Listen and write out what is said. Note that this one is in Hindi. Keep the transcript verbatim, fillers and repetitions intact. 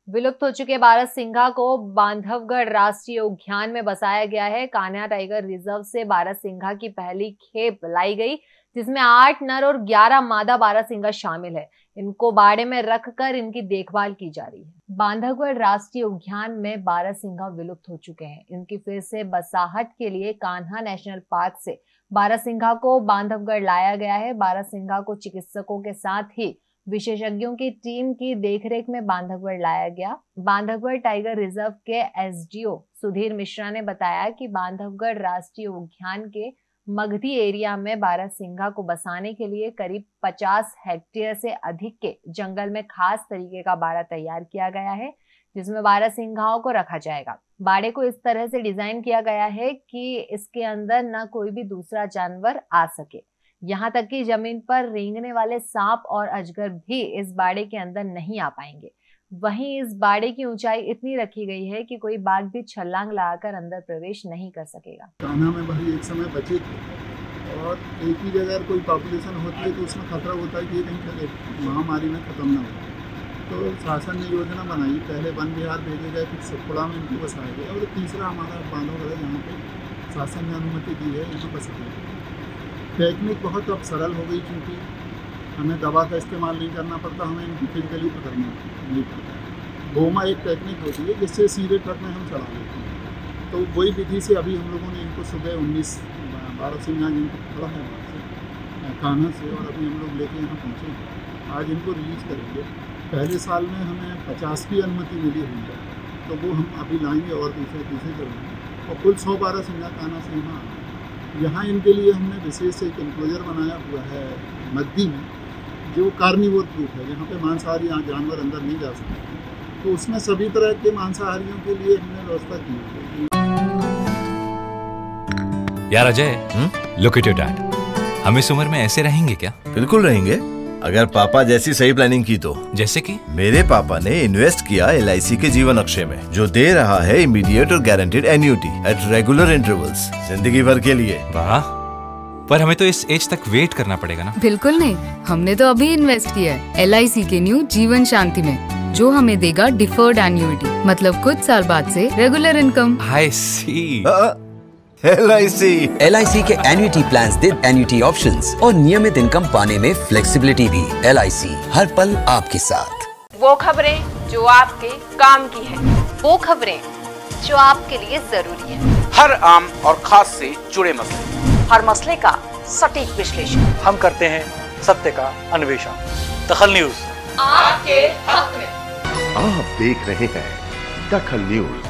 विलुप्त हो चुके बारहसिंघा को बांधवगढ़ राष्ट्रीय उद्यान में बसाया गया है। कान्हा टाइगर रिजर्व से बारहसिंघा की पहली खेप लाई गई, जिसमें आठ नर और ग्यारह मादा बारहसिंघा शामिल है। इनको बाड़े में रखकर इनकी देखभाल की जा रही है। बांधवगढ़ राष्ट्रीय उद्यान में बारहसिंघा विलुप्त हो चुके हैं। इनकी फिर से बसाहट के लिए कान्हा नेशनल पार्क से बारहसिंघा को बांधवगढ़ लाया गया है। बारहसिंघा को चिकित्सकों के साथ ही विशेषज्ञों की टीम की देखरेख में बांधवगढ़ लाया गया। बांधवगढ़ टाइगर रिजर्व के एसडीओ सुधीर मिश्रा ने बताया कि बांधवगढ़ राष्ट्रीय उद्यान के मगधी एरिया में बारहसिंघा को बसाने के लिए करीब पचास हेक्टेयर से अधिक के जंगल में खास तरीके का बाड़ा तैयार किया गया है, जिसमें बारहसिंघाओं को रखा जाएगा। बाड़े को इस तरह से डिजाइन किया गया है कि इसके अंदर न कोई भी दूसरा जानवर आ सके। यहाँ तक कि जमीन पर रेंगने वाले सांप और अजगर भी इस बाड़े के अंदर नहीं आ पाएंगे। वहीं इस बाड़े की ऊंचाई इतनी रखी गई है कि कोई बाघ भी छलांग लगाकर अंदर प्रवेश नहीं कर सकेगा। कान्हा में भाई एक समय बचे थे और एक ही जगह कोई पॉपुलेशन होती है तो उसमें खतरा होता है कि ये कहीं महामारी में खत्म ना हो। तो शासन ने योजना बनाई, पहले वन विहार भेजे गए, फिर सतपुड़ा में इनको बसाया गया और तीसरा हमारा बांधवगढ़ जहाँ पे शासन ने अनुमति दी है यहाँ बसाया गया। टेक्निक बहुत अब सरल हो गई, क्योंकि हमें दवा का इस्तेमाल नहीं करना पड़ता, हमें इनको फिजिकली पकड़ना नहीं पड़ता। बोमा एक टेक्निक होती है जिससे सीधे ट्रक में हम चढ़ा लेते हैं। तो वही विधि से अभी हम लोगों ने इनको सुबह उन्नीस बारहसिंघा जिनको पकड़ा है वहाँ से कान्हा से, और अभी हम लोग लेके यहाँ पहुँचे। आज इनको रिलीज करेंगे। पहले साल में हमें पचास की अनुमति मिली हुई है, तो वो हम अभी लाएंगे और दूसरे दूसरे करेंगे और कुल सौ बारहसिंघा कान्हा से यहाँ यहाँ इनके लिए हमने विशेष एक इंक्लोजर बनाया हुआ है मगधी में, जो कार्निवोर प्रूफ है, जहाँ पे मांसाहारी जानवर अंदर नहीं जा सकते। तो उसमें सभी तरह के मांसाहारियों के लिए हमने व्यवस्था की है। यार Ajay, look at your dad. हम इस उम्र में ऐसे रहेंगे क्या? बिल्कुल रहेंगे, अगर पापा जैसी सही प्लानिंग की तो। जैसे कि? मेरे पापा ने इन्वेस्ट किया एल आई सी के जीवन अक्षय में, जो दे रहा है इमीडिएट और guaranteed annuity at regular intervals, जिंदगी भर के लिए। वाह, पर हमें तो इस एज तक वेट करना पड़ेगा ना? बिल्कुल नहीं, हमने तो अभी इन्वेस्ट किया है एल आई सी के न्यू जीवन शांति में, जो हमें देगा डिफर्ड एन्युटी, मतलब कुछ साल बाद से regular income. I C. L I C L I C के एन्युटी प्लान्स दे एन्युटी ऑप्शंस और नियमित इनकम पाने में फ्लेक्सिबिलिटी भी। एल आई सी हर पल आपके साथ। वो खबरें जो आपके काम की है, वो खबरें जो आपके लिए जरूरी है, हर आम और खास से जुड़े मसले, हर मसले का सटीक विश्लेषण हम करते हैं, सत्य का अन्वेषण। दखल न्यूज आपके हक में। आप देख रहे हैं दखल न्यूज।